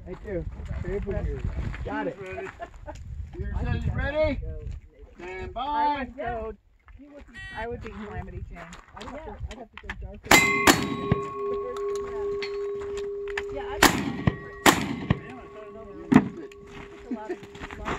Thank you. Got it. Your son's ready? Stand by. I would be Calamity Jane. I'd have to go darker. Yeah, I don't know. A lot of